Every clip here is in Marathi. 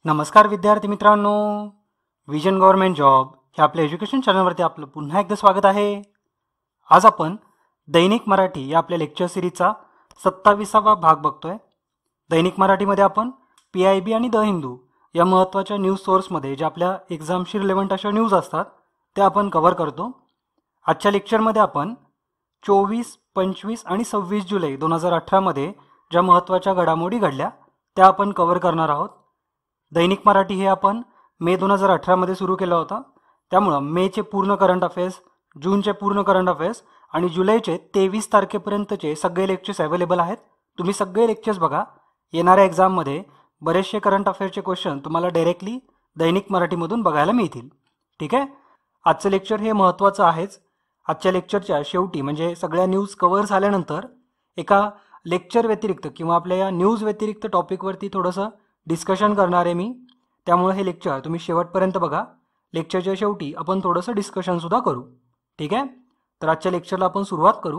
नमस्कार विद्यार्थी मित्रांनो, विजन गव्हर्नमेंट जॉब हे आपल्या एज्युकेशन चॅनलवरती आपलं पुन्हा एकदा स्वागत आहे. आज आपण दैनिक मराठी या आपल्या लेक्चर सिरीजचा 27वा भाग बघतोय. दैनिक मराठीमध्ये आपण PIB आणि द हिंदू या महत्त्वाच्या न्यूज सोर्समध्ये जे आपल्या एक्झामशी रिलेव्हंट अशा न्यूज असतात ते आपण कव्हर करतो. आजच्या लेक्चरमध्ये आपण 24, 25 आणि 26 जुलै 2018 मध्ये ज्या महत्त्वाच्या घडामोडी घडल्या त्या आपण कव्हर करणार आहोत. दैनिक मराठी हे आपण मे 2018 मध्ये सुरू केलं होतं. त्यामुळं मेचे पूर्ण करंट अफेअर्स, जूनचे पूर्ण करंट अफेअर्स आणि जुलैचे 23 तारखेपर्यंतचे सगळे लेक्चर्स अवेलेबल आहेत. तुम्ही सगळे लेक्चर्स बघा. येणाऱ्या एक्झाममध्ये बरेचसे करंट अफेअर्सचे क्वेश्चन तुम्हाला डायरेक्टली दैनिक मराठीमधून बघायला मिळतील. ठीक आहे. आजचं लेक्चर हे महत्त्वाचं आहेच. आजच्या लेक्चरच्या शेवटी म्हणजे सगळ्या न्यूज कव्हर झाल्यानंतर एका लेक्चर व्यतिरिक्त किंवा आपल्या या न्यूज व्यतिरिक्त टॉपिकवरती थोडंसं डिस्कशन करणार आहे मी. त्यामुळे हे लेक्चर तुम्ही शेवटपर्यंत बघा. लेक्चरच्या शेवटी आपण थोडंसं डिस्कशनसुद्धा करू. ठीक आहे. तर आजच्या लेक्चरला आपण सुरुवात करू.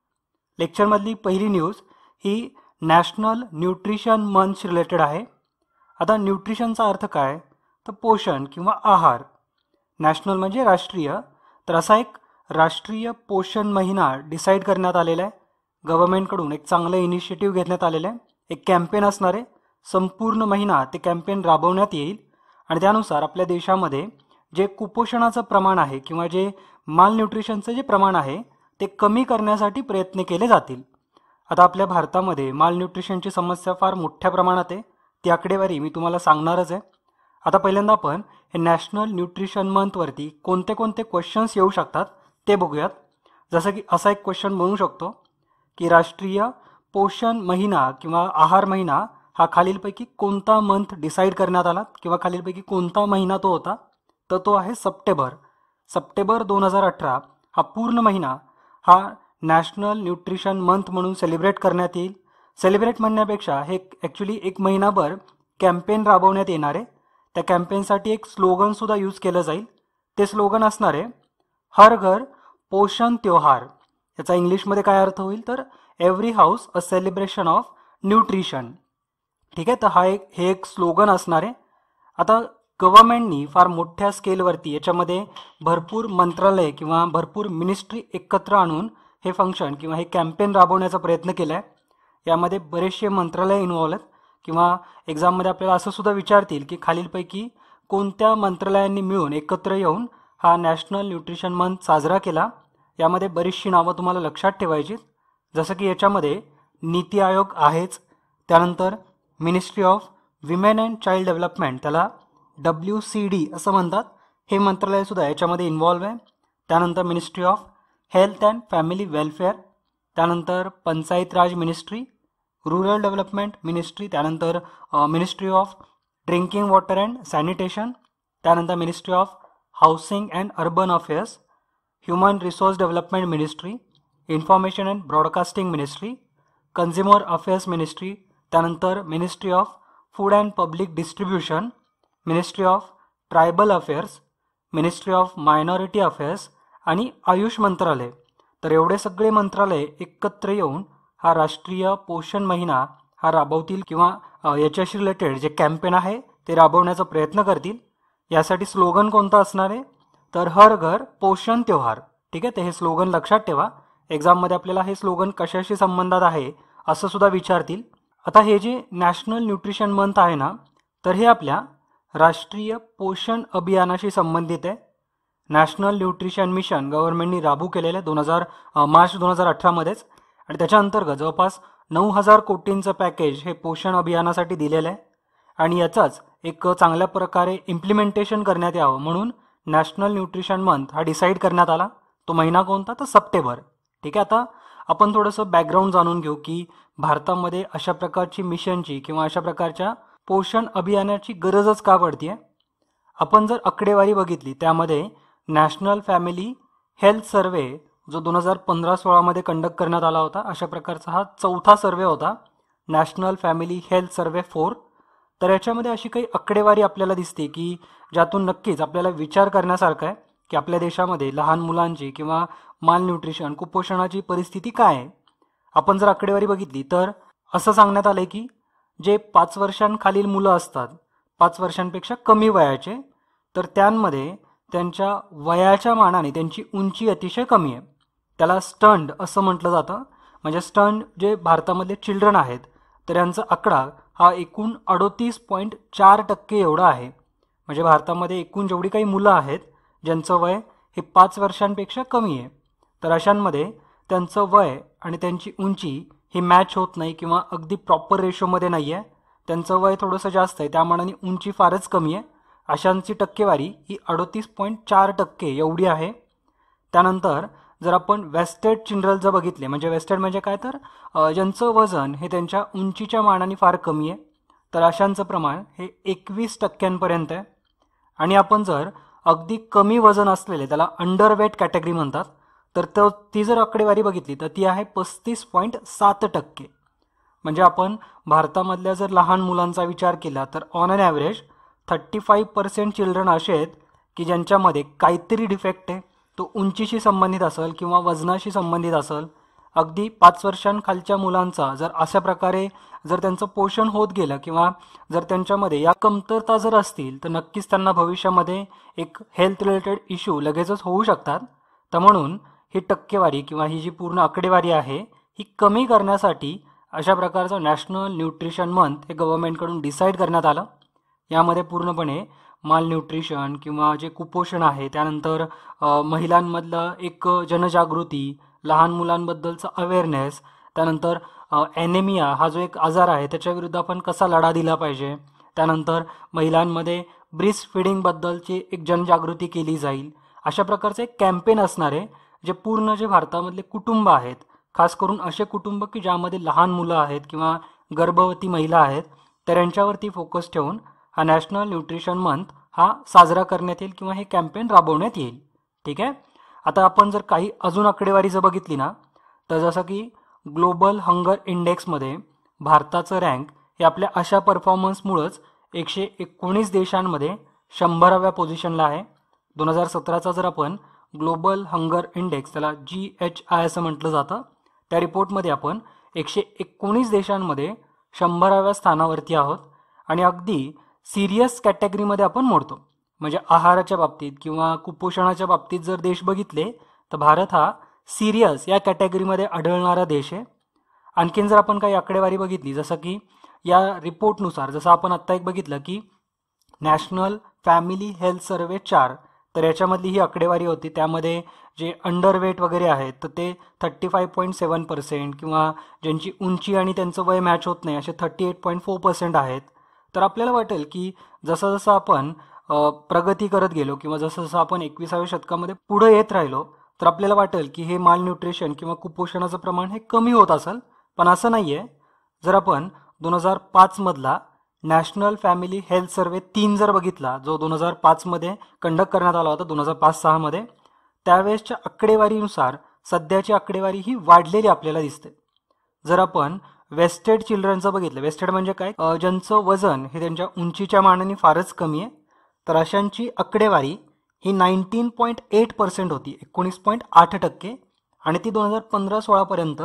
लेक्चरमधली पहिली न्यूज ही नॅशनल न्यूट्रिशन मंथ रिलेटेड आहे. आता न्यूट्रिशनचा अर्थ काय, तर पोषण किंवा आहार. नॅशनल म्हणजे राष्ट्रीय. तर असा एक राष्ट्रीय पोषण महिना डिसाईड करण्यात आलेला आहे. गव्हर्नमेंटकडून एक चांगलं इनिशिएटिव्ह घेण्यात आलेलं आहे. एक कॅम्पेन असणार आहे. संपूर्ण महिना ते कॅम्पेन राबवण्यात येईल आणि त्यानुसार आपल्या देशामध्ये जे कुपोषणाचं प्रमाण आहे किंवा जे माल न्यूट्रिशनचं जे प्रमाण आहे ते कमी करण्यासाठी प्रयत्न केले जातील. आता आपल्या भारतामध्ये माल न्यूट्रिशनची समस्या फार मोठ्या प्रमाणात आहे. ती आकडेवारी मी तुम्हाला सांगणारच आहे. आता पहिल्यांदा आपण हे नॅशनल न्यूट्रिशन मंथवरती कोणते कोणते क्वेश्चन्स येऊ शकतात ते बघूयात. जसं की असा एक क्वेश्चन बनू शकतो की राष्ट्रीय पोषण महिना किंवा आहार महिना हा खालीलपैकी कोणता मंथ डिसाईड करण्यात आला किंवा खालीलपैकी कोणता महिना तो होता, तर तो आहे सप्टेंबर. सप्टेंबर 2018 हा पूर्ण महिना हा नॅशनल न्यूट्रिशन मंथ म्हणून सेलिब्रेट करण्यात येईल. सेलिब्रेट म्हणण्यापेक्षा हे ॲक्च्युली एक महिनाभर कॅम्पेन राबवण्यात येणार आहे. त्या कॅम्पेनसाठी एक स्लोगनसुद्धा यूज केलं जाईल. ते स्लोगन असणार आहे हर घर पोषण त्योहार. याचा इंग्लिशमध्ये काय अर्थ होईल, तर every house a celebration of nutrition. ठीक आहे. तर हे एक स्लोगन असणार आहे. आता गव्हर्नमेंटनी फार मोठ्या स्केलवरती याच्यामध्ये भरपूर मंत्रालय किंवा भरपूर मिनिस्ट्री एकत्र आणून हे फंक्शन किंवा हे कॅम्पेन राबवण्याचा प्रयत्न केला आहे. यामध्ये बरेचसे मंत्रालय इन्व्हॉल्व आहेत किंवा एक्झाममध्ये आपल्याला असं सुद्धा विचारतील की खालीलपैकी कोणत्या मंत्रालयांनी मिळून एकत्र येऊन हा नॅशनल न्यूट्रिशन मंथ साजरा केला. यामध्ये बरीचशी नावं तुम्हाला लक्षात ठेवायची. जसं की याच्यामध्ये नीती आयोग आहेच. त्यानंतर ministry of women and child development, त्याला WCD असं म्हणतात, हे मंत्रालयसुद्धा याच्यामध्ये इन्व्हॉल्व आहे. त्यानंतर ministry of health and family welfare, त्यानंतर Panchayat Raj ministry, rural development ministry, त्यानंतर ministry of drinking water and sanitation, त्यानंतर ministry of housing and urban affairs, human resource development ministry, information and broadcasting ministry, consumer affairs ministry, त्यानंतर ministry of food and public distribution, ministry of tribal affairs, ministry of minority affairs आणि आयुष मंत्रालय. तर एवढे सगळे मंत्रालय एकत्र येऊन हा राष्ट्रीय पोषण महिना हा राबवतील किंवा याच्याशी रिलेटेड जे कॅम्पेन आहे ते राबवण्याचा प्रयत्न करतील. यासाठी स्लोगन कोणतं असणार आहे, तर हर घर पोषण त्योहार. ठीक आहे. तर हे स्लोगन लक्षात ठेवा. एक्झाममध्ये आपल्याला हे स्लोगन कशाशी संबंधात आहे असं सुद्धा विचारतील. आता हे जे नॅशनल न्यूट्रिशन मंथ आहे ना, तर हे आपल्या राष्ट्रीय पोषण अभियानाशी संबंधित आहे. नॅशनल न्यूट्रिशन मिशन गव्हर्नमेंटनी राबू केलेलं आहे मार्च 2018 मध्येच आणि त्याच्या अंतर्गत जवळपास 9,000 कोटींचं पॅकेज हे पोषण अभियानासाठी दिलेलं आहे आणि याचाच एक चांगल्या प्रकारे इम्प्लिमेंटेशन करण्यात यावं म्हणून नॅशनल न्यूट्रिशन मंथ हा डिसाईड करण्यात आला. तो महिना कोणता, तर सप्टेंबर. ठीक आहे. आता आपण थोडंसं बॅकग्राऊंड जाणून घेऊ की भारतामध्ये अशा प्रकारची मिशनची किंवा अशा प्रकारच्या पोषण अभियानाची गरजच का पडते. आपण जर आकडेवारी बघितली त्यामध्ये नॅशनल फॅमिली हेल्थ सर्वे जो 2015-16 मध्ये कंडक्ट करण्यात आला होता, अशा प्रकारचा हा 4था सर्वे होता, नॅशनल फॅमिली हेल्थ सर्वे 4. तर याच्यामध्ये अशी काही आकडेवारी आपल्याला दिसते की ज्यातून नक्कीच आपल्याला विचार करण्यासारखा आहे की आपल्या देशामध्ये लहान मुलांची किंवा माल न्यूट्रिशन कुपोषणाची परिस्थिती काय आहे. आपण जर आकडेवारी बघितली तर असं सांगण्यात आलंय की जे 5 वर्षांखालील मुलं असतात, 5 वर्षांपेक्षा कमी वयाचे, तर त्यांमध्ये त्यांच्या वयाच्या मानाने त्यांची उंची अतिशय कमी आहे. त्याला स्टंट असं म्हटलं जातं. म्हणजे स्टंट जे भारतामधले चिल्ड्रन आहेत तर यांचा आकडा हा एकूण 38.4% एवढा आहे. म्हणजे भारतामध्ये एकूण जेवढी काही मुलं आहेत ज्यांचं वय हे 5 वर्षांपेक्षा कमी आहे, तर अशांमध्ये त्यांचं वय आणि त्यांची उंची ही मॅच होत नाही किंवा अगदी प्रॉपर रेशोमध्ये नाही आहे. त्यांचं वय थोडंसं जास्त आहे, त्या मानाने उंची फारच कमी आहे. अशांची टक्केवारी ही 38.4% एवढी आहे. त्यानंतर जर आपण वेस्टेड चिल्ड्रन जर बघितले, म्हणजे वेस्टेड म्हणजे काय, तर ज्यांचं वजन हे त्यांच्या उंचीच्या मानाने फार कमी आहे, तर अशांचं प्रमाण हे 21% आहे. आणि आपण जर अगदी कमी वजन असलेले, त्याला अंडरवेट कॅटेगरी म्हणतात, तर ती जर आकडेवारी बघितली तर ती आहे 35.7%. म्हणजे आपण भारतामधल्या जर लहान मुलांचा विचार केला तर ऑन अन ॲव्हरेज 35% चिल्ड्रन असे आहेत की ज्यांच्यामध्ये काहीतरी डिफेक्ट आहे. तो उंचीशी संबंधित असेल किंवा वजनाशी संबंधित असेल. अगदी 5 वर्षांखालच्या मुलांचा जर अशा प्रकारे जर त्यांचं पोषण होत गेलं किंवा जर त्यांच्यामध्ये या कमतरता जर असतील तर नक्कीच त्यांना भविष्यामध्ये एक हेल्थ रिलेटेड इश्यू लगेचच होऊ शकतात. तर म्हणून ही टक्केवारी किंवा ही जी पूर्ण आकडेवारी आहे ही कमी करण्यासाठी अशा प्रकारचं नॅशनल न्यूट्रिशन मंथ हे गव्हर्नमेंटकडून डिसाईड करण्यात आलं. यामध्ये पूर्णपणे माल न्यूट्रिशन किंवा जे कुपोषण आहे, त्यानंतर महिलांमधलं एक जनजागृती, लहान मुलांबद्दलचा अवेअरनेस, त्यानंतर ॲनेमिया हा जो एक आजार आहे त्याच्याविरुद्ध आपण कसा लढा दिला पाहिजे, त्यानंतर महिलांमध्ये ब्रेस्ट फिडिंगबद्दलची एक जनजागृती केली जाईल. अशा प्रकारचे एक कॅम्पेन असणार आहे जे पूर्ण जे भारतामधले कुटुंब आहेत, खास करून असे कुटुंब की ज्यामध्ये लहान मुलं आहेत किंवा गर्भवती महिला आहेत, तर यांच्यावरती फोकस ठेवून हा नॅशनल न्यूट्रिशन मंथ हा साजरा करण्यात येईल किंवा हे कॅम्पेन राबवण्यात येईल. ठीक आहे. आता आपण जर काही अजून आकडेवारी जर बघितली ना, तर जसं की ग्लोबल हंगर इंडेक्समध्ये भारताचं रँक हे आपल्या अशा परफॉर्मन्समुळंच 119 देशांमध्ये 100व्या पोझिशनला आहे. 2017चा जर आपण ग्लोबल हंगर इंडेक्स, त्याला GHI असं म्हटलं जातं, त्या रिपोर्टमध्ये आपण 119 देशांमध्ये 100व्या स्थानावरती आहोत. आणि अगदी सिरियस कॅटेगरीमध्ये आपण मोडतो. म्हणजे आहाराच्या बाबतीत किंवा कुपोषणाच्या बाबतीत जर देश बघितले तर भारत हा सिरियस या कॅटेगरीमध्ये आढळणारा देश आहे. आणखीन जर आपण काही आकडेवारी बघितली, जसं की या रिपोर्टनुसार, जसं आपण आत्ता एक बघितलं की नॅशनल फॅमिली हेल्थ सर्वे 4, तर याच्यामधली ही आकडेवारी होती. त्यामध्ये जे अंडरवेट वगैरे आहेत तर ते 35.7% किंवा ज्यांची उंची आणि त्यांचं वय मॅच होत नाही असे 38.4% आहेत. तर आपल्याला वाटेल की जसं जसं आपण प्रगती करत गेलो किंवा जसं जसं आपण 21व्या शतकामध्ये पुढे येत राहिलो तर आपल्याला वाटेल की हे माल न्यूट्रिशन किंवा कुपोषणाचं प्रमाण हे कमी होत असेल, पण असं नाही आहे. जर आपण 2005 मधला नॅशनल फॅमिली हेल्थ सर्वे 3 जर बघितला, जो 2005मध्ये कंडक्ट करण्यात आला होता 2005-06 मध्ये, त्यावेळेसच्या आकडेवारीनुसार सध्याची आकडेवारी ही वाढलेली आपल्याला दिसते. जर आपण वेस्टेड चिल्ड्रनचं बघितलं, वेस्टेड म्हणजे काय, ज्यांचं वजन हे त्यांच्या उंचीच्या मानाने फारच कमी आहे, तर अशांची आकडेवारी ही 19.8% होती, 19.8%, आणि ती 2015-16 पर्यंत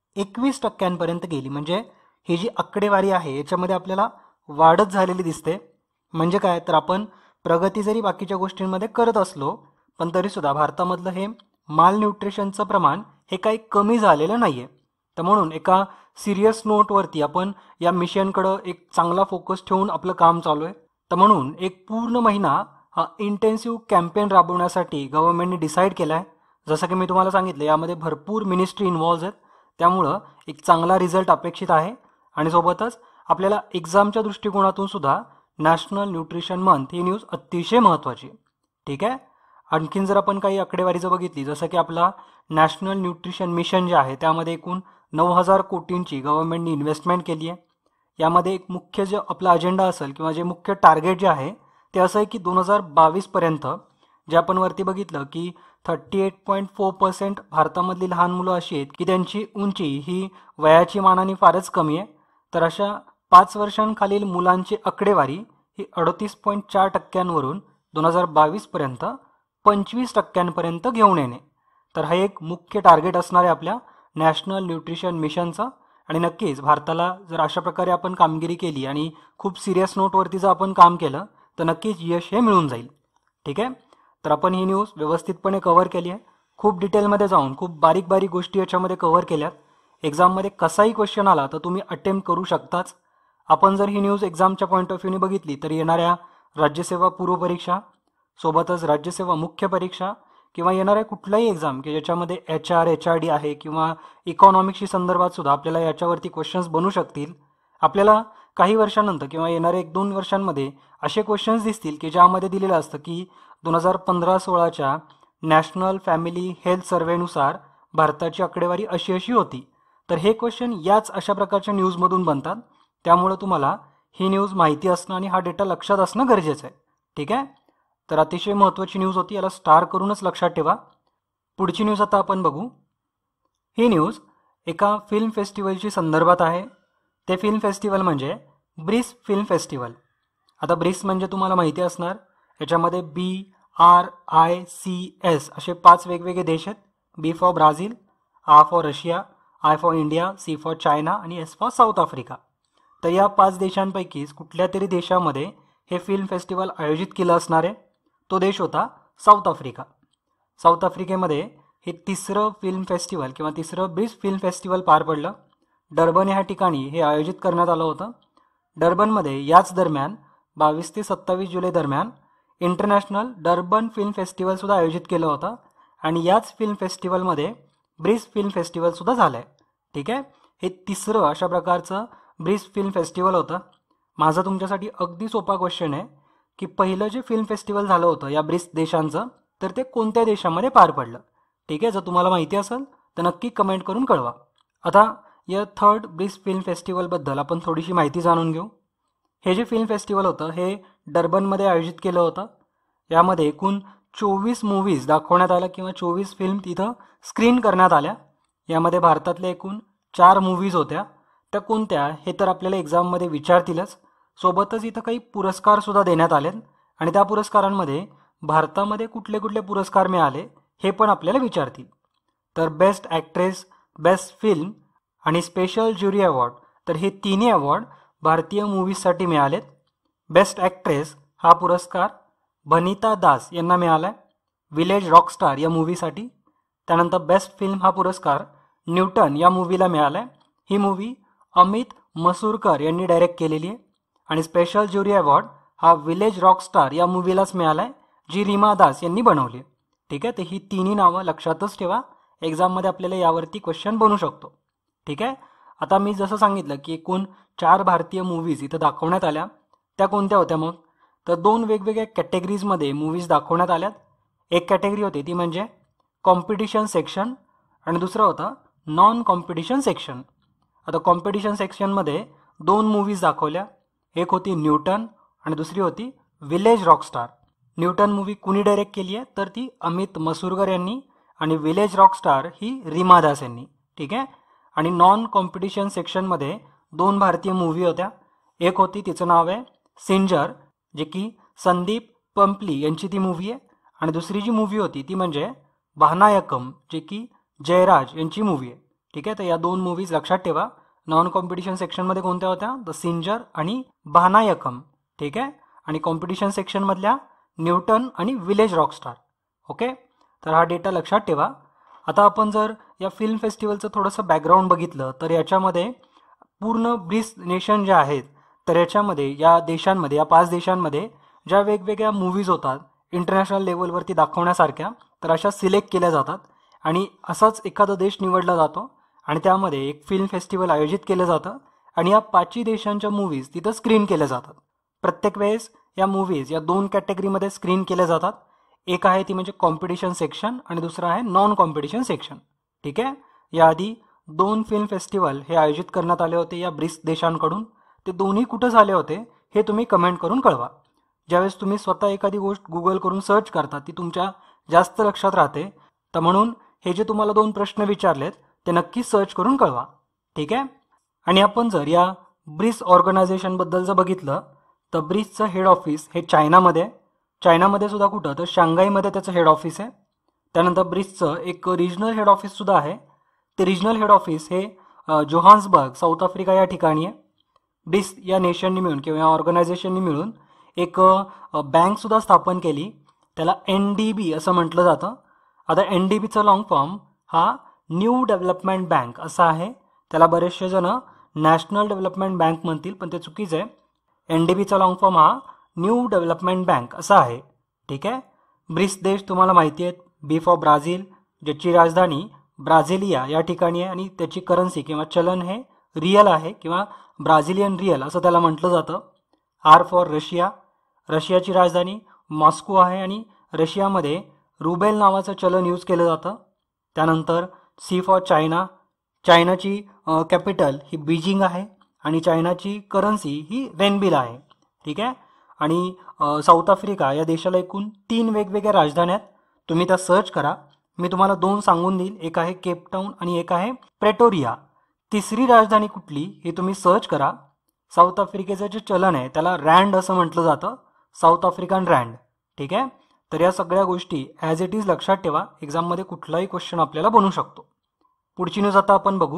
21% गेली. म्हणजे ही जी आकडेवारी आहे याच्यामध्ये आपल्याला वाढच झालेली दिसते. म्हणजे काय, तर आपण प्रगती जरी बाकीच्या गोष्टींमध्ये करत असलो पण तरीसुद्धा भारतामधलं हे माल न्यूट्रिशनचं प्रमाण हे काही कमी झालेलं नाही आहे. तर म्हणून एका सिरियस नोटवरती आपण या मिशनकडं एक चांगला फोकस ठेवून आपलं काम चालू आहे. तर म्हणून एक पूर्ण महिना हा इंटेन्सिव्ह कॅम्पेन राबवण्यासाठी गव्हर्नमेंटने डिसाईड केला आहे. जसं की मी तुम्हाला सांगितलं, यामध्ये भरपूर मिनिस्ट्री इन्व्हॉल्व आहेत, त्यामुळं एक चांगला रिझल्ट अपेक्षित आहे. आणि सोबतच आपल्याला एक्झामच्या दृष्टिकोनातून सुद्धा नॅशनल न्यूट्रिशन मंथ ही न्यूज अतिशय महत्त्वाची. ठीक आहे. आणखीन जर आपण काही आकडेवारी जर बघितली, जसं की आपला नॅशनल न्यूट्रिशन मिशन जे आहे त्यामध्ये एकूण 9,000 कोटींची गव्हर्नमेंटनी इन्व्हेस्टमेंट केली आहे. यामध्ये एक मुख्य जो आपला अजेंडा असेल किंवा जे मुख्य टार्गेट जे आहे ते असं आहे की 2022 पर्यंत जे आपण वरती बघितलं की 38.4% भारतामधली लहान मुलं अशी आहेत की त्यांची उंची ही वयाची मानाने फारच कमी आहे. तर अशा 5 वर्षांखालील मुलांची आकडेवारी ही 38.4%वरून 2022 पर्यंत 25% घेऊन येणे. तर हा एक मुख्य टार्गेट असणार आहे आपल्या नॅशनल न्यूट्रिशन मिशनचं. आणि नक्कीच भारताला जर अशा प्रकारे आपण कामगिरी केली आणि खूप सिरियस नोटवरती जर आपण काम केलं तर नक्कीच यश हे मिळून जाईल. ठीक आहे, तर आपण ही न्यूज व्यवस्थितपणे कव्हर केली आहे. खूप डिटेलमध्ये जाऊन खूप बारीक बारीक गोष्टी याच्यामध्ये कव्हर केल्यात. एक्झाममध्ये कसाही क्वेश्चन आला तर तुम्ही अटेम्प्ट करू शकताच. आपण जर ही न्यूज एक्झामच्या पॉईंट ऑफ व्ह्यूने बघितली तर येणाऱ्या राज्यसेवा पूर्व परीक्षा सोबतच राज्यसेवा मुख्य परीक्षा किंवा येणाऱ्या कुठलाही एक्झाम की ज्याच्यामध्ये HR HRD आहे किंवा इकॉनॉमिक्सशी संदर्भात सुद्धा आपल्याला याच्यावरती क्वेश्चन्स बनू शकतील. आपल्याला काही वर्षानंतर किंवा येणाऱ्या 1-2 वर्षांमध्ये असे क्वेश्चन्स दिसतील की ज्यामध्ये दिलेलं असतं की 2015-16च्या नॅशनल फॅमिली हेल्थ सर्व्हेनुसार भारताची आकडेवारी अशी अशी होती. तर हे क्वेश्चन याच अशा प्रकारच्या न्यूजमधून बनतात. त्यामुळे तुम्हाला ही न्यूज माहिती असणं आणि हा डेटा लक्षात असणं गरजेचं आहे. ठीक आहे, तर अतिशय महत्त्वाची न्यूज होती, याला स्टार करूनच लक्षात ठेवा. पुढची न्यूज आता आपण बघू. ही न्यूज एका फिल्म फेस्टिवलची संदर्भात आहे. ते फिल्म फेस्टिवल म्हणजे ब्रिस फिल्म फेस्टिवल. आता ब्रिस म्हणजे तुम्हाला माहिती असणार, याच्यामध्ये BRICS असे 5 वेगवेगळे देश आहेत. B for Brazil, R for Russia, I for India, C for China आणि S फॉर साऊथ आफ्रिका. तर या 5 देशांपैकीच कुठल्या तरी देशामध्ये हे फिल्म फेस्टिवल आयोजित केलं असणार आहे. तो देश होता साऊथ आफ्रिका. साऊथ आफ्रिकेमध्ये हे तिसरं फिल्म फेस्टिवल किंवा तिसरं ब्रिस फिल्म फेस्टिवल पार पडलं. डर्बन ह्या ठिकाणी हे आयोजित करण्यात आलं होतं. डर्बनमध्ये याच दरम्यान 22 ते 27 जुलै दरम्यान इंटरनॅशनल डर्बन फिल्म फेस्टिवलसुद्धा आयोजित केलं होतं आणि याच फिल्म फेस्टिवलमध्ये ब्रिस फिल्म फेस्टिवलसुद्धा झालं आहे. ठीक आहे, हे तिसरं अशा प्रकारचं ब्रिस फिल्म फेस्टिवल होतं. माझा तुमच्यासाठी अगदी सोपा क्वेश्चन आहे की पहिलं जे फिल्म फेस्टिवल झालं होतं या ब्रिस देशांचं तर ते कोणत्या देशामध्ये पार पडलं. ठीक आहे, जर तुम्हाला माहिती असेल तर नक्की कमेंट करून कळवा. आता या थर्ड ब्रिस फिल्म फेस्टिवलबद्दल आपण थोडीशी माहिती जाणून घेऊ. हे जे फिल्म फेस्टिवल होतं हे डर्बनमध्ये आयोजित केलं होतं. यामध्ये एकूण 24 मूव्हीज दाखवण्यात आल्या किंवा 24 फिल्म तिथं स्क्रीन करण्यात आल्या. यामध्ये भारतातल्या एकूण 4 मूव्हीज होत्या. त्या कोणत्या हे तर आपल्याला एक्झाममध्ये विचारतीलच. सोबतच इथं काही पुरस्कारसुद्धा देण्यात आलेत आणि त्या पुरस्कारांमध्ये भारतामध्ये कुठले कुठले पुरस्कार मिळाले हे पण आपल्याला विचारतील. तर बेस्ट ॲक्ट्रेस, बेस्ट फिल्म आणि स्पेशल ज्युरी अवॉर्ड तर हे तिन्ही अवॉर्ड भारतीय मूव्हीजसाठी मिळालेत. बेस्ट ॲक्ट्रेस हा पुरस्कार बनिता दास यांना मिळाला आहे विलेज रॉकस्टार या मूव्हीसाठी. त्यानंतर बेस्ट फिल्म हा पुरस्कार न्यूटन या मूव्हीला मिळाला आहे. ही मूव्ही अमित मसूरकर यांनी डायरेक्ट केलेली आहे. आणि स्पेशल ज्युरी अवॉर्ड हा विलेज रॉकस्टार या मूव्हीलाच मिळाला आहे जी रीमा दास यांनी बनवली आहे. ठीक आहे, तर ही तिन्ही नावं लक्षातच ठेवा. एक्झाममध्ये आपल्याला यावरती क्वेश्चन बनू शकतो. ठीक आहे, आता मी जसं सांगितलं की एकूण 4 भारतीय मूव्हीज इथं दाखवण्यात आल्या. त्या कोणत्या होत्या मग तर 2 वेगवेगळ्या कॅटेगरीजमध्ये मूव्हीज दाखवण्यात आल्यात. एक कॅटेगरी होती ती म्हणजे कॉम्पिटिशन सेक्शन आणि दुसरं होतं नॉन कॉम्पिटिशन सेक्शन. आता कॉम्पिटिशन सेक्शनमध्ये 2 मूव्हीज दाखवल्या. एक होती न्यूटन आणि दुसरी होती विलेज रॉकस्टार. न्यूटन मूव्ही कुणी डायरेक्ट केली आहे तर ती अमित मसूरकर यांनी आणि विलेज रॉकस्टार ही रीमा दास यांनी. ठीक आहे, आणि नॉन कॉम्पिटिशन सेक्शनमध्ये 2 भारतीय मूव्ही होत्या. एक होती तिचं नाव आहे सिंजर जे की संदीप पंपली यांची ती मूव्ही आहे आणि दुसरी जी मूव्ही होती ती म्हणजे भानायकम जे की जयराज यांची मूव्ही आहे. ठीक आहे, तर या 2 मूव्हीज लक्षात ठेवा. नॉन कॉम्पिटिशन सेक्शनमध्ये कोणत्या होत्या द सिंजर आणि भानायकम. ठीक आहे, आणि कॉम्पिटिशन सेक्शनमधल्या न्यूटन आणि विलेज रॉकस्टार. ओके, तर हा डेटा लक्षात ठेवा. आता आपण जर या फिल्म फेस्टिवलचं थोडंसं बॅकग्राऊंड बघितलं तर याच्यामध्ये पूर्ण ब्रिस नेशन जे आहेत तर याच्यामध्ये या देशांमध्ये या 5 देशांमध्ये ज्या वेगवेगळ्या मूव्हीज होतात इंटरनॅशनल लेवलवरती दाखवण्यासारख्या तर अशा सिलेक्ट केल्या जातात आणि असाच एखादा देश निवडला जातो आणि त्यामध्ये एक फिल्म फेस्टिवल आयोजित केलं जातं आणि या 5 देशांच्या मूव्हीज तिथं स्क्रीन केल्या जातात. प्रत्येक वेळेस या मूव्हीज या 2 कॅटेगरीमध्ये स्क्रीन केल्या जातात. एक आहे ती म्हणजे कॉम्पिटिशन सेक्शन आणि दुसरं आहे नॉन कॉम्पिटिशन सेक्शन. ठीक आहे, याआधी 2 फिल्म फेस्टिवल हे आयोजित करण्यात आले होते या ब्रिक्स देशांकडून. ते दोन्ही कुठं झाले होते हे तुम्ही कमेंट करून कळवा. ज्यावेळेस तुम्ही स्वतः एखादी गोष्ट गुगल करून सर्च करता ती तुमच्या जास्त लक्षात राहते. तर म्हणून हे जे तुम्हाला 2 प्रश्न विचारलेत ते नक्की सर्च करून कळवा. ठीक आहे, आणि आपण जर या ब्रिक्स ऑर्गनायझेशनबद्दल जर बघितलं तर ब्रिक्सचं हेड ऑफिस हे चायनामध्ये. चायनामध्ये सुद्धा कुठं तर शांघाईमध्ये त्याचं हेड ऑफिस आहे. त्यानंतर ब्रिक्सचं एक रिजनल हेड ऑफिससुद्धा आहे. ते रिजनल हेड ऑफिस हे जोहान्सबर्ग साऊथ आफ्रिका या ठिकाणी आहे. ब्रिक्स या नेशननी मिळून किंवा या ऑर्गनायझेशननी मिळून एक बँकसुद्धा स्थापन केली. त्याला NDB असं म्हटलं जातं. आता NDBचा लॉंग फॉर्म हा न्यू डेव्हलपमेंट बँक असा आहे. त्याला बरेचसे जण नॅशनल डेव्हलपमेंट बँक म्हणतील, पण ते चुकीचं आहे. NDBचा लॉंग फॉर्म हा न्यू डेव्हलपमेंट बँक असा आहे. ठीक आहे. ब्रिक्स देश तुम्हाला माहिती आहेत. B फॉर ब्राझील, ज्याची राजधानी ब्राझिलिया या ठिकाणी आहे आणि त्याची करन्सी किंवा चलन हे रिअल आहे किंवा ब्राझिलियन रिअल असं त्याला म्हटलं जातं. R फॉर रशिया, रशियाची राजधानी मॉस्को आहे आणि रशियामध्ये रुबेल नावाचं चलन यूज केलं जातं. त्यानंतर C फॉर चायना, चायनाची कॅपिटल ही बीजिंग आहे आणि चायनाची करन्सी ही रेनबिल आहे. ठीक आहे. आणि साऊथ आफ्रिका या देशाला एकूण 3 वेगवेगळ्या राजधान्या आहेत. तुम्ही त्या सर्च करा. मी तुम्हाला 2 सांगून देईल. एक आहे केपटाऊन आणि एक आहे प्रेटोरिया. तिसरी राजधानी कुठली हे तुम्ही सर्च करा. साऊथ आफ्रिकेचं जे चलन आहे त्याला रँड असं म्हटलं जातं, साऊथ आफ्रिकन रँड. ठीक आहे. तर या सगळ्या गोष्टी ॲज इट इज लक्षात ठेवा. एक्झाममध्ये कुठलाही क्वेश्चन आपल्याला बनू शकतो. पुढची न्यूज आता आपण बघू.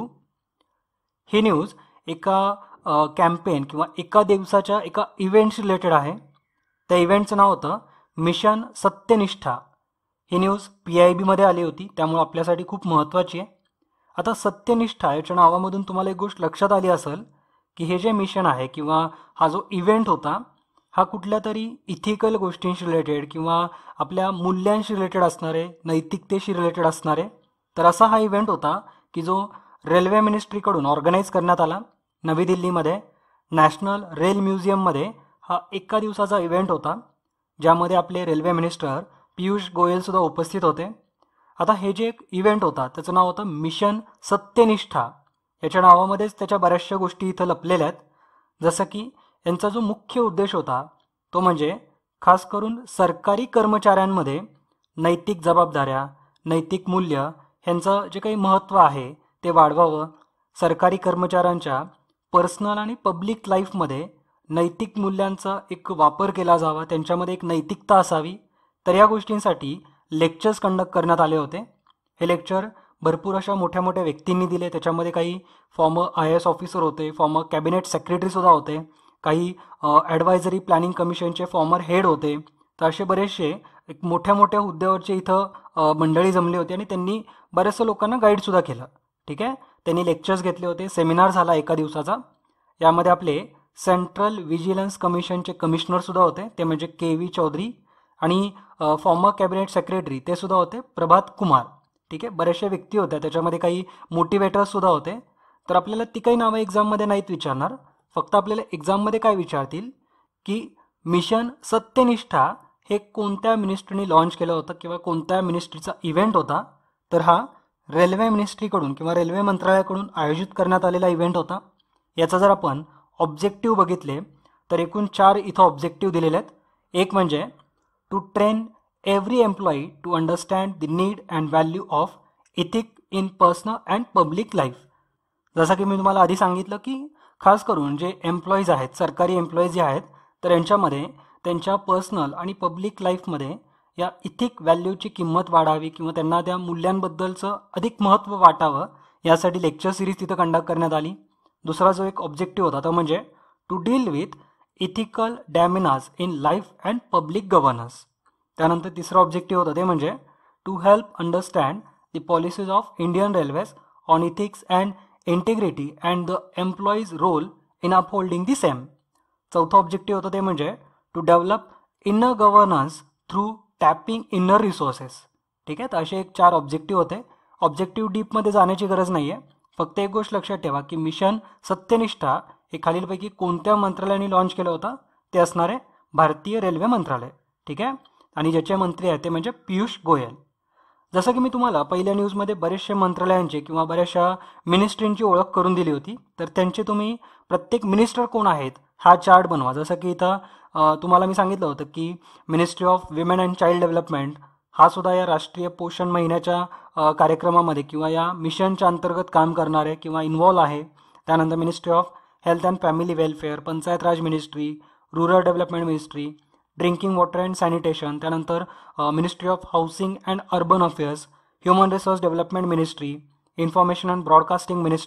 ही न्यूज एका कॅम्पेन किंवा एका दिवसाच्या एका इव्हेंट्स रिलेटेड आहे. त्या इव्हेंटचं नाव होतं मिशन सत्यनिष्ठा. ही न्यूज PIBमध्ये आली होती, त्यामुळे आपल्यासाठी खूप महत्त्वाची आहे. आता सत्यनिष्ठा याच्या नावामधून तुम्हाला एक गोष्ट लक्षात आली असेल की हे जे मिशन आहे किंवा हा जो इव्हेंट होता हा कुठल्या तरी इथिकल गोष्टींशी रिलेटेड किंवा आपल्या मूल्यांशी रिलेटेड असणारे, नैतिकतेशी रिलेटेड असणारे. तर असा हा इव्हेंट होता की जो रेल्वे मिनिस्ट्रीकडून ऑर्गनाईज करण्यात आला. नवी दिल्लीमध्ये नॅशनल रेल म्युझियममध्ये हा एका दिवसाचा इव्हेंट होता, ज्यामध्ये आपले रेल्वे मिनिस्टर पियुष गोयलसुद्धा उपस्थित होते. आता हे जे एक इव्हेंट होता त्याचं नाव होतं मिशन सत्यनिष्ठा. याच्या नावामध्येच त्याच्या बऱ्याचशा गोष्टी इथं लपलेल्या आहेत. जसं की यांचा जो मुख्य उद्देश होता तो म्हणजे खास करून सरकारी कर्मचाऱ्यांमध्ये नैतिक जबाबदाऱ्या, नैतिक मूल्य ह्यांचं जे काही महत्त्व आहे ते वाढवावं. सरकारी कर्मचाऱ्यांच्या पर्सनल आणि पब्लिक लाईफमध्ये नैतिक मूल्यांचा एक वापर केला जावा, त्यांच्यामध्ये एक नैतिकता असावी. तर या गोष्टींसाठी लेक्चर्स कंडक्ट करण्यात आले होते. हे लेक्चर भरपूर अशा मोठ्या मोठ्या व्यक्तींनी दिले. त्याच्यामध्ये काही फॉर्मर IAS ऑफिसर होते, फॉर्मर कॅबिनेट सेक्रेटरीसुद्धा होते, काही ॲडवायझरी प्लॅनिंग कमिशनचे फॉर्मर हेड होते. तर असे बरेचसे एक मोठ्या मोठ्या हुद्द्यावरचे इथं मंडळी जमली होती आणि त्यांनी बऱ्याचशा लोकांना गाईडसुद्धा केलं. ठीक आहे. त्यांनी लेक्चर्स घेतले होते, सेमिनार झाला एका दिवसाचा. यामध्ये आपले सेंट्रल व्हिजिलन्स कमिशनचे कमिशनरसुद्धा होते, ते म्हणजे KV चौधरी, आणि फॉर्मर कॅबिनेट सेक्रेटरी ते सुद्धा होते प्रभात कुमार. ठीक आहे. बऱ्याचशा व्यक्ती होत्या, त्याच्यामध्ये काही मोटिवेटर्ससुद्धा होते. तर आपल्याला ती काही नावं एक्झाममध्ये नाहीत विचारणार. फक्त आपल्याला एक्झाममध्ये काय विचारतील की मिशन सत्यनिष्ठा हे कोणत्या मिनिस्ट्रीने लॉन्च केलं होतं किंवा कोणत्या मिनिस्ट्रीचा इव्हेंट होता. तर हा रेल्वे मिनिस्ट्रीकडून किंवा रेल्वे मंत्रालयाकडून आयोजित करण्यात आलेला इव्हेंट होता. याचा जर आपण ऑब्जेक्टिव्ह बघितले तर एकूण 4 इथं ऑब्जेक्टिव्ह दिलेले आहेत. एक म्हणजे to train every employee to understand the need and value of ethic in personal and public life. जसं की मी तुम्हाला आधी सांगितलं की खास करून जे एम्प्लॉईज आहेत, सरकारी एम्प्लॉईज जे आहेत, तर यांच्यामध्ये त्यांच्या पर्सनल आणि पब्लिक लाईफमध्ये या इथिक व्हॅल्यूची किंमत वाढावी किंवा त्यांना त्या मूल्यांबद्दलचं अधिक महत्त्व वाटावं, यासाठी लेक्चर सिरीज तिथं कंडक्ट करण्यात आली. दुसरा जो एक ऑब्जेक्टिव्ह होता तो म्हणजे to deal with ethical dilemmas in life and public governance. त्यानंतर तिसरा ऑब्जेक्टिव्ह होता ते म्हणजे to help understand the policies of Indian railways on ethics and integrity and the employees role in upholding the same. चौथा ऑब्जेक्टिव्ह होतं ते म्हणजे to develop inner governance through tapping inner resources. ठीक आहे. तर असे एक 4 ऑब्जेक्टिव्ह होते. ऑब्जेक्टिव्ह डीपमध्ये जाण्याची गरज नाही आहे. फक्त एक गोष्ट लक्षात ठेवा की मिशन सत्यनिष्ठा हे खालीलपैकी कोणत्या मंत्रालयाने लॉन्च केलं होतं, ते असणारे भारतीय रेल्वे मंत्रालय. ठीक आहे. आणि ज्याचे मंत्री आहेत ते म्हणजे पियुष गोयल. जसं की मी तुम्हाला पहिल्या न्यूजमध्ये बरेचसे मंत्रालयांचे किंवा बऱ्याचशा मिनिस्ट्रींची ओळख करून दिली होती, तर त्यांचे तुम्ही प्रत्येक मिनिस्टर कोण आहेत हा चार्ट बनवा. जसं की इथं तुम्हाला मी सांगितलं होतं की ministry of women and child development हा सुद्धा या राष्ट्रीय पोषण महिन्याच्या कार्यक्रमामध्ये किंवा या मिशनच्या अंतर्गत काम करणारे किंवा इन्व्हॉल्व आहे. त्यानंतर ministry of health and family welfare, Panchayat Raj ministry, rural development ministry, drinking water and sanitation, त्यानंतर ministry of housing and urban affairs, human resource development ministry, information and broadcasting ministry,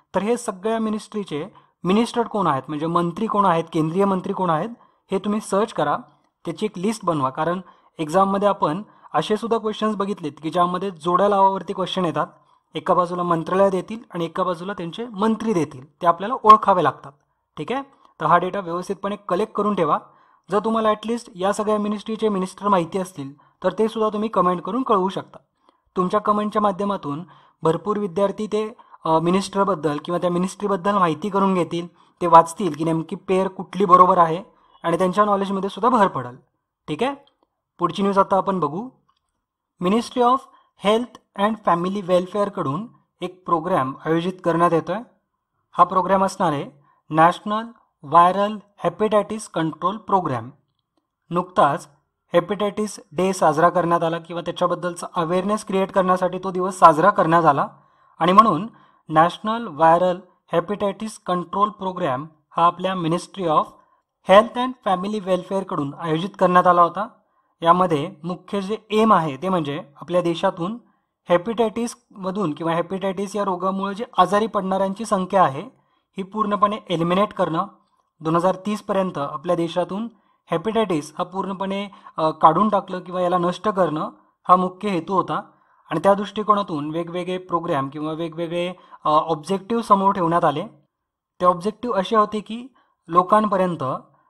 तर हे सगळ्या मिनिस्ट्रीचे मिनिस्टर कोण आहेत, म्हणजे मंत्री कोण आहेत, केंद्रीय मंत्री कोण आहेत, हे तुम्ही सर्च करा, त्याची एक लिस्ट बनवा. कारण एक्झाममध्ये आपण असे सुद्धा क्वेश्चन्स बघितलेत की ज्यामध्ये जोड्या लावावरती क्वेश्चन येतात. एका बाजूला मंत्रालय देतील आणि एका बाजूला त्यांचे मंत्री देतील, ते आपल्याला ओळखावे लागतात. ठीक आहे, तर हा डेटा व्यवस्थितपणे कलेक्ट करून ठेवा. जर तुम्हाला ॲटलिस्ट या सगळ्या मिनिस्ट्रीचे मिनिस्टर माहिती असतील तर ते सुद्धा तुम्ही कमेंट करून कळवू शकता. तुमच्या कमेंटच्या माध्यमातून भरपूर विद्यार्थी ते मिनिस्टरबद्दल किंवा त्या मिनिस्ट्रीबद्दल माहिती करून घेतील, ते वाचतील की नेमकी पेर कुठली बरोबर आहे आणि त्यांच्या नॉलेजमध्ये सुद्धा भर पडेल. ठीक आहे, पुढची न्यूज आता आपण बघू. Ministry of health and family वेलफेअरकडून एक प्रोग्रॅम आयोजित करण्यात येतो आहे. हा प्रोग्रॅम असणार आहे national viral hepatitis control programme. नुकताच हेपेटायटिस डे साजरा करण्यात आला किंवा त्याच्याबद्दलचा अवेअरनेस क्रिएट करण्यासाठी तो दिवस साजरा करण्यात आला आणि म्हणून national viral hepatitis control programme हा आपल्या ministry of health and family वेलफेअरकडून आयोजित करण्यात आला होता. यामध्ये मुख्य जे एम आहे ते म्हणजे आपल्या देशातून हेपेटायटिसमधून किंवा हेपेटायटिस या रोगामुळे जे आजारी पडणाऱ्यांची संख्या आहे ही पूर्णपणे एलिमिनेट करणं. 2030पर्यंत आपल्या देशातून हेपेटायटिस हा पूर्णपणे काढून टाकलं किंवा याला नष्ट करणं हा मुख्य हेतू होता. आणि त्या दृष्टिकोनातून वेगवेगळे प्रोग्रॅम किंवा वेगवेगळे ऑब्जेक्टिव्ह समोर ठेवण्यात आले. ते ऑब्जेक्टिव्ह असे होते की लोकांपर्यंत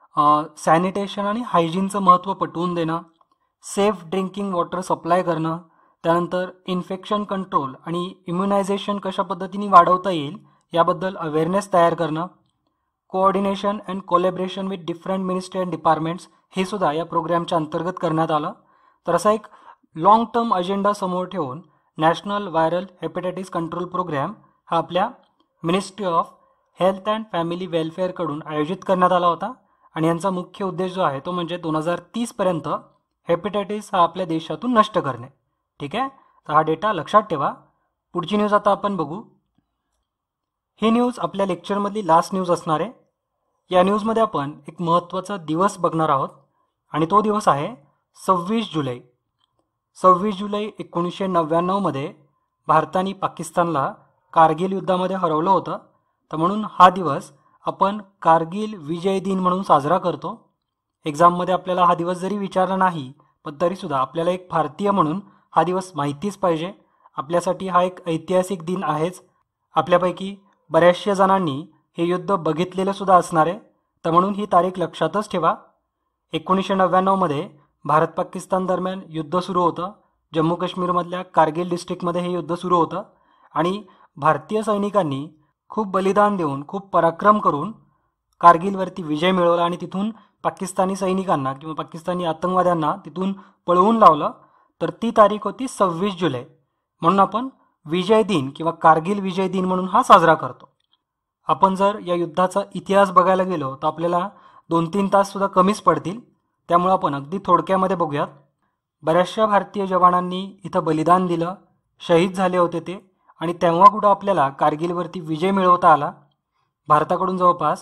सॅनिटेशन आणि हायजीनचं महत्त्व पटवून देणं, सेफ ड्रिंकिंग वॉटर सप्लाय करणं, त्यानंतर इन्फेक्शन कंट्रोल आणि इम्युनायझेशन कशा पद्धतीने वाढवता येईल याबद्दल अवेअरनेस तयार करणं, coordination and collaboration with different ministry and departments हे सुद्धा या प्रोग्रॅमच्या अंतर्गत करण्यात आलं. तर असा एक लॉंग टर्म अजेंडा समोर ठेवून national viral hepatitis control programme हा आपल्या ministry of health and family वेलफेअरकडून आयोजित करण्यात आला होता. आणि यांचा मुख्य उद्देश जो आहे तो म्हणजे 2030पर्यंत हेपेटायटिस हा आपल्या देशातून नष्ट करणे. ठीक आहे, तर हा डेटा लक्षात ठेवा. पुढची न्यूज आता आपण बघू. ही न्यूज आपल्या लेक्चरमधली लास्ट न्यूज असणार आहे. या न्यूजमध्ये आपण एक महत्त्वाचा दिवस बघणार आहोत आणि तो दिवस आहे 26 जुलै. 26 जुलै 1999मध्ये भारताने पाकिस्तानला कारगिल युद्धामध्ये हरवलं होतं. तर म्हणून हा दिवस आपण कारगिल विजय दिन म्हणून साजरा करतो. एक्झाममध्ये आपल्याला हा दिवस जरी विचारला नाही पण तरीसुद्धा आपल्याला एक भारतीय म्हणून हा दिवस माहितीच पाहिजे. आपल्यासाठी हा एक ऐतिहासिक दिन आहेच. आपल्यापैकी बऱ्याचशा जणांनी हे युद्ध बघितलेलं सुद्धा असणार आहे. तर म्हणून ही तारीख लक्षातच ठेवा. 1999मध्ये भारत पाकिस्तान दरम्यान युद्ध सुरू होतं. जम्मू काश्मीरमधल्या कारगिल डिस्ट्रिक्टमध्ये हे युद्ध सुरू होतं आणि भारतीय सैनिकांनी खूप बलिदान देऊन खूप पराक्रम करून कारगिलवरती विजय मिळवला आणि तिथून पाकिस्तानी सैनिकांना किंवा पाकिस्तानी आतंकवाद्यांना तिथून पळवून लावलं. तर ती तारीख होती 26 जुलै. म्हणून आपण विजय दिन किंवा कारगिल विजय दिन म्हणून हा साजरा करतो. आपण जर या युद्धाचा इतिहास बघायला गेलो तर आपल्याला 2-3 तास सुद्धा कमीच पडतील. त्यामुळे आपण अगदी थोडक्यामध्ये बघूयात. बऱ्याचशा भारतीय जवानांनी इथं बलिदान दिलं, शहीद झाले होते ते. आणि तेव्हा कुठं आपल्याला कारगिलवरती विजय मिळवता आला. भारताकडून जवळपास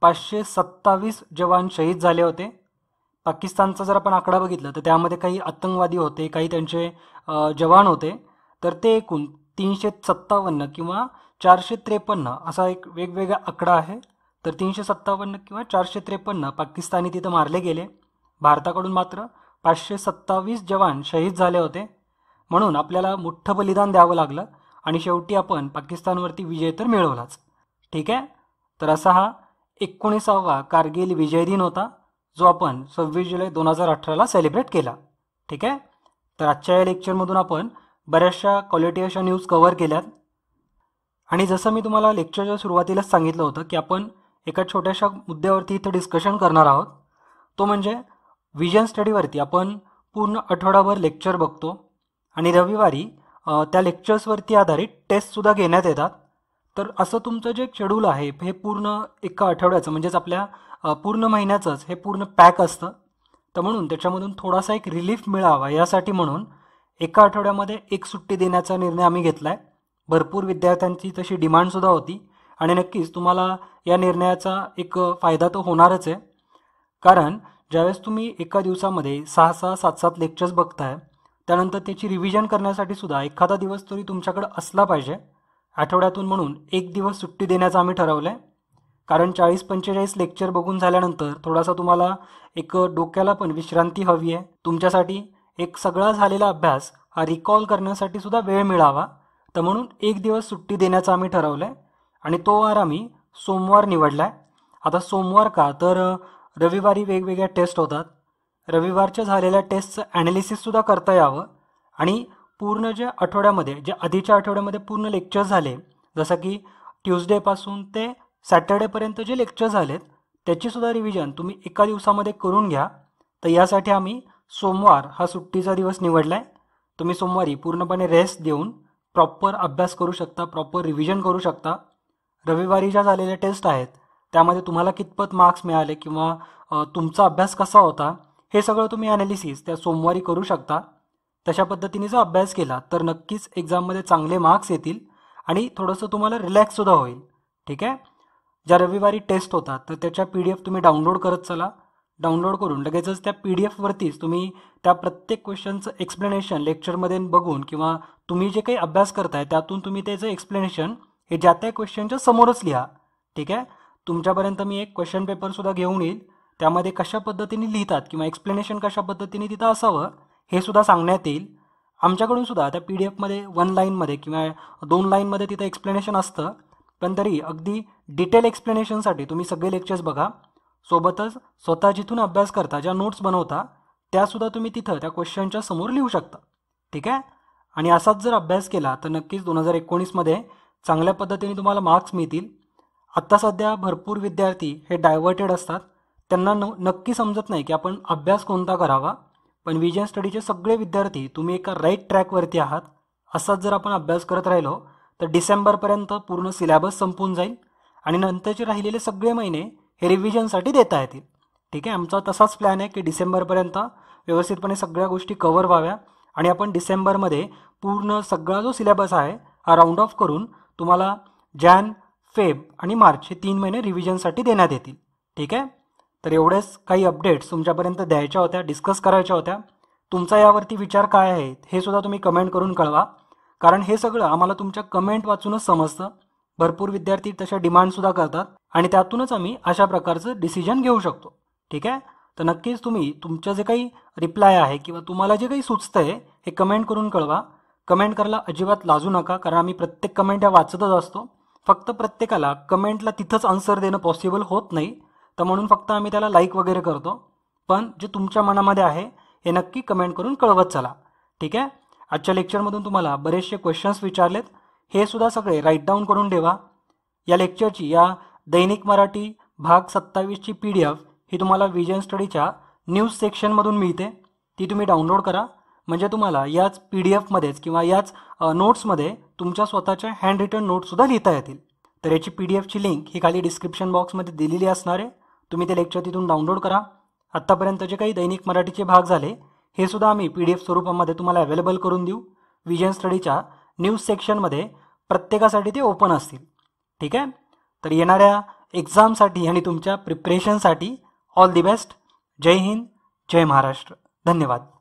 527 जवान शहीद झाले होते. पाकिस्तानचा जर आपण आकडा बघितला तर त्यामध्ये काही आतंकवादी होते, काही त्यांचे जवान होते. तर ते एकूण 357 किंवा 453 असा एक वेगवेगळा आकडा आहे. तर 357 किंवा 453 पाकिस्तानी तिथं मारले गेले. भारताकडून मात्र 527 जवान शहीद झाले होते. म्हणून आपल्याला मोठं बलिदान द्यावं लागलं आणि शेवटी आपण पाकिस्तानवरती विजय तर मिळवलाच. ठीक आहे, तर असा हा 19वा कारगिल विजय दिन होता जो आपण 26 जुलै 2018ला सेलिब्रेट केला. ठीक आहे, तर आजच्या या लेक्चरमधून आपण बऱ्याचशा क्वालिटी अशा न्यूज कव्हर केल्यात. आणि जसं मी तुम्हाला लेक्चरच्या सुरुवातीलाच सांगितलं होतं की आपण एका छोट्याशा मुद्द्यावरती इथं डिस्कशन करणार आहोत. तो म्हणजे विजन स्टडीवरती आपण पूर्ण आठवडाभर लेक्चर बघतो आणि रविवारी त्या लेक्चर्सवरती आधारित टेस्टसुद्धा घेण्यात येतात. तर असं तुमचं जे शेड्यूल आहे हे पूर्ण एका आठवड्याचं म्हणजेच आपल्या पूर्ण महिन्याचंच हे पूर्ण पॅक असतं. तर म्हणून त्याच्यामधून थोडासा एक रिलीफ मिळावा यासाठी म्हणून एका आठवड्यामध्ये एक सुट्टी देण्याचा निर्णय आम्ही घेतला आहे. भरपूर विद्यार्थ्यांची तशी डिमांडसुद्धा होती आणि नक्कीच तुम्हाला या निर्णयाचा एक फायदा तर होणारच आहे. कारण ज्यावेळेस तुम्ही एका दिवसामध्ये 6-6, 7-7 लेक्चर्स बघताय त्यानंतर त्याची रिव्हिजन करण्यासाठी सुद्धा एखादा दिवस तरी तुमच्याकडे असला पाहिजे. आठवड्यातून म्हणून एक दिवस सुट्टी देण्याचं आम्ही ठरवलं आहे. कारण 40-45 लेक्चर बघून झाल्यानंतर थोडासा तुम्हाला एक डोक्याला पण विश्रांती हवी आहे. तुमच्यासाठी एक सगळा झालेला अभ्यास हा रिकॉल करण्यासाठी सुद्धा वेळ मिळावा, तर म्हणून एक दिवस सुट्टी देण्याचं आम्ही ठरवलं आहे आणि तो वार आम्ही सोमवार निवडला आहे. आता सोमवार का, तर रविवारी वेगवेगळ्या टेस्ट होतात. रविवारच्या झालेल्या टेस्टचं ॲनालिसिससुद्धा करता यावं आणि पूर्ण ज्या आठवड्यामध्ये, जे आधीच्या आठवड्यामध्ये पूर्ण लेक्चर झाले, जसं की ट्यूजडेपासून ते सॅटर्डेपर्यंत जे लेक्चर झालेत त्याचीसुद्धा रिव्हिजन तुम्ही एका दिवसामध्ये करून घ्या. तर यासाठी आम्ही सोमवार हा सुट्टीचा दिवस निवडला आहे. तुम्ही सोमवारी पूर्णपणे रेस्ट देऊन प्रॉपर अभ्यास करू शकता, प्रॉपर रिव्हिजन करू शकता. रविवारी ज्या झालेल्या टेस्ट आहेत त्यामध्ये तुम्हाला कितपत मार्क्स मिळाले किंवा तुमचा अभ्यास कसा होता हे सगळं तुम्ही ॲनालिसिस त्या सोमवारी करू शकता. तशा पद्धतीने जर अभ्यास केला तर नक्कीच एक्झाममध्ये चांगले मार्क्स येतील आणि थोडंसं तुम्हाला रिलॅक्ससुद्धा होईल. ठीक आहे. ज्या रविवारी टेस्ट होतात तर त्याच्या PDF तुम्ही डाउनलोड करत चला. डाउनलोड करून लगेचच त्या PDFवरतीच तुम्ही त्या प्रत्येक क्वेश्चनचं एक्सप्लेनेशन लेक्चरमध्ये बघून किंवा तुम्ही जे काही अभ्यास करताय त्यातून तुम्ही त्याचं एक्सप्लेनेशन हे ज्या त्या क्वेश्चनच्या समोरच लिहा. ठीक आहे. तुमच्यापर्यंत मी एक क्वेश्चन पेपरसुद्धा घेऊन येईल. त्यामध्ये कशा पद्धतीने लिहितात किंवा एक्सप्लेनेशन कशा पद्धतीने तिथं असावं हे सुद्धा सांगण्यात येईल. आमच्याकडून सुद्धा त्या PDFमध्ये 1 लाईनमध्ये किंवा 2 लाईनमध्ये तिथं एक्सप्लेनेशन असतं, पण तरी अगदी डिटेल एक्सप्लेनेशनसाठी तुम्ही सगळे लेक्चर्स बघा. सोबतच स्वतः जिथून अभ्यास करता, ज्या नोट्स बनवता त्यासुद्धा तुम्ही तिथं त्या क्वेश्चनच्या समोर लिहू शकता. ठीक आहे. आणि असाच जर अभ्यास केला तर नक्कीच 2019मध्ये चांगल्या पद्धतीने तुम्हाला मार्क्स मिळतील. आत्ता सध्या भरपूर विद्यार्थी हे डायव्हर्टेड असतात. त्यांना नक्की समजत नाही की आपण अभ्यास कोणता करावा. पण विजन स्टडीचे सगळे विद्यार्थी तुम्ही एका राईट ट्रॅकवरती आहात. असाच जर आपण अभ्यास करत राहिलो तर डिसेंबरपर्यंत पूर्ण सिलेबस संपून जाईल आणि नंतरचे राहिलेले सगळे महिने हे रिव्हिजनसाठी देता येतील. ठीक आहे. आमचा तसाच प्लॅन आहे की डिसेंबरपर्यंत व्यवस्थितपणे सगळ्या गोष्टी कव्हर व्हाव्या आणि आपण डिसेंबरमध्ये पूर्ण सगळा जो सिलेबस आहे हा राऊंड ऑफ करून तुम्हाला जॅन, फेब आणि मार्च हे 3 महिने रिव्हिजनसाठी देण्यात येतील. ठीक आहे. तर एवढेच काही अपडेट्स तुमच्यापर्यंत द्यायच्या होत्या, डिस्कस करायच्या होत्या. तुमचा यावरती विचार काय आहेत हे सुद्धा तुम्ही कमेंट करून कळवा, कारण हे सगळं आम्हाला तुमच्या कमेंट वाचूनच समजतं. भरपूर विद्यार्थी तशा डिमांडसुद्धा करतात आणि त्यातूनच आम्ही अशा प्रकारचं डिसिजन घेऊ शकतो. ठीक आहे. तर नक्कीच तुम्ही तुमचं जे काही रिप्लाय आहे किंवा तुम्हाला जे काही सुचतंय हे कमेंट करून कळवा. कमेंट करायला अजिबात लाजू नका, कारण आम्ही प्रत्येक कमेंट या वाचतच असतो. फक्त प्रत्येकाला कमेंटला तिथंच आन्सर देणं पॉसिबल होत नाही, तर म्हणून फक्त आम्ही त्याला लाईक वगैरे करतो. पण जे तुमच्या मनामध्ये आहे हे नक्की कमेंट करून कळवत चला. ठीक आहे. आजच्या लेक्चरमधून तुम्हाला बरेचसे क्वेश्चन्स विचारलेत, हे सुद्धा सगळे राईट डाऊन करून ठेवा. या लेक्चरची, या दैनिक मराठी भाग 27ची PDF ही तुम्हाला विजन स्टडीच्या न्यूज सेक्शनमधून मिळते. ती तुम्ही डाउनलोड करा, म्हणजे तुम्हाला याच PDFमध्येच किंवा याच नोट्समध्ये तुमच्या स्वतःच्या हँड रिटन नोट्ससुद्धा लिहिता येतील. तर याची PDFची लिंक ही खाली डिस्क्रिप्शन बॉक्समध्ये दिलेली असणार आहे. तुम्ही ते लेक्चर तिथून डाउनलोड करा. आत्तापर्यंत जे काही दैनिक मराठीचे भाग झाले हे सुद्धा आम्ही PDF स्वरूपामध्ये तुम्हाला अवेलेबल करून देऊ. विजन स्टडीच्या न्यूज सेक्शनमध्ये प्रत्येकासाठी ते ओपन असतील. ठीक आहे. तर येणाऱ्या एक्झामसाठी आणि तुमच्या प्रिपरेशनसाठी ऑल दी बेस्ट. जय हिंद, जय महाराष्ट्र. धन्यवाद.